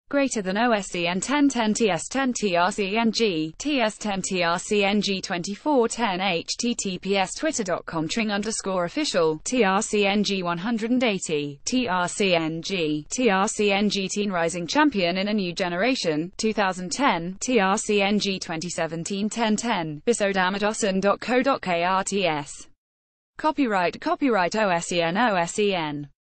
greater than OSCN 1010 TS10 trcng TS10 trcng 2410 https twitter.com _official trcng 180 trcng teen rising champion in a new generation 2010 trcng 2017 1010 bisodamadosan.co.krts. Copyright OSCN